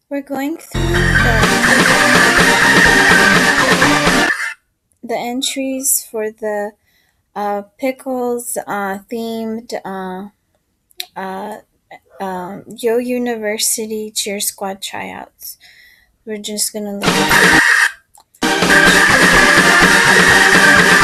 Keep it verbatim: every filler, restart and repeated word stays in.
We're going through the, the entries for the uh, Pickles uh, themed uh, uh, um, Yo University Cheer Squad tryouts. We're just gonna look.